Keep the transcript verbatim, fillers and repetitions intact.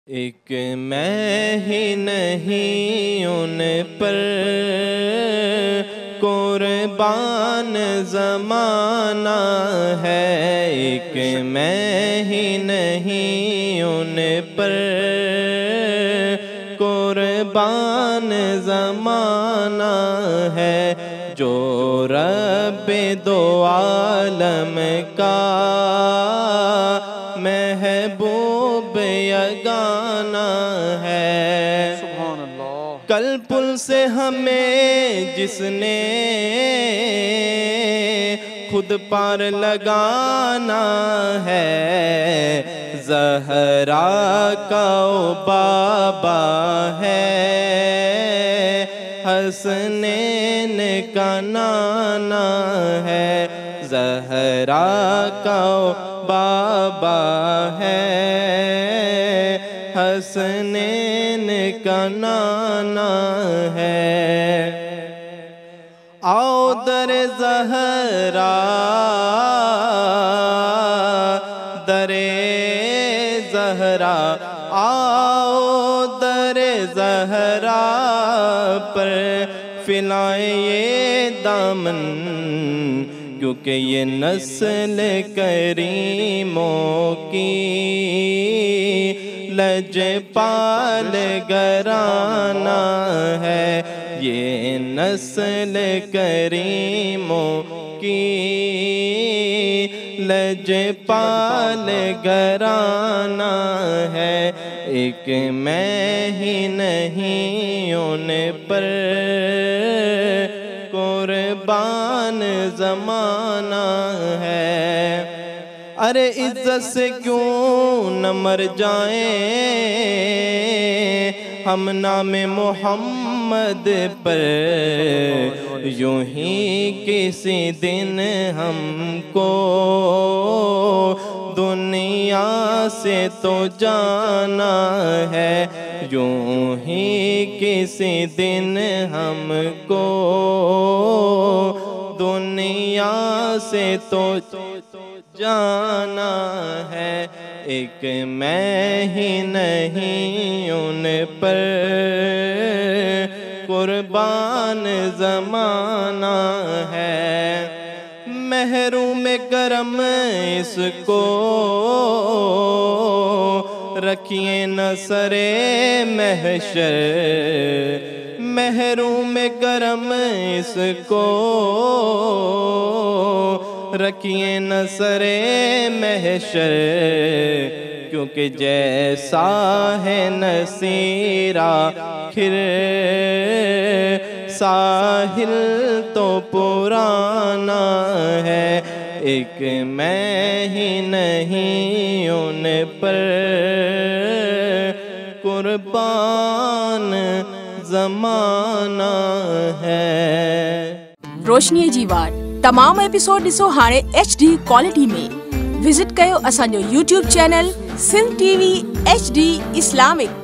ایک میں ہی نہیں ان پر قربان زمانہ ہے، ایک میں ہی نہیں ان پر قربان زمانہ ہے، جو رب دو عالم کا محبوب یگانہ ہے۔ سبحان اللہ۔ کل پل سے ہمیں جس نے خود پار لگانا ہے، زہرا کا بابا ہے، حسنین کا نانا ہے، زہرا کا بابا ہے، حسنین کا نانا ہے۔ آؤ در زہرا در زہرا، آؤ در زہرا پر پھیلائیں یہ دامن، کیونکہ یہ نسل کریموں کی لجپال گھرانہ ہے، یہ نسل کریموں کی لجپال گھرانہ ہے، ایک میں ہی نہیں ان پر قربان زمانہ ہے۔ ارے عزت سے کیوں نہ مر جائیں ہم نام محمد پر، یوں ہی کسی دن ہم کو دنیا سے تو جانا ہے، یوں ہی کسی دن ہم کو دنیا سے تو جانا ہے، ایک میں ہی نہیں ان پر قربان زمانہ ہے۔ محروم کرم اس کو رکھیے نہ سرے محشر، محروم کرم اس کو رکھیے نہ سرے محشر، کیونکہ جیسا ہے نصیرہ پھر ساحل تو پرانا ہے، ایک میں ہی نہیں ان پر قربان زمانہ ہے۔ روشنی جی وار تمام ایپیسوڈ ॾिसो हाणे एच डी क्वालिटी में। विज़िट कयो असांजो YouTube channel Sindh TV H D Islamic.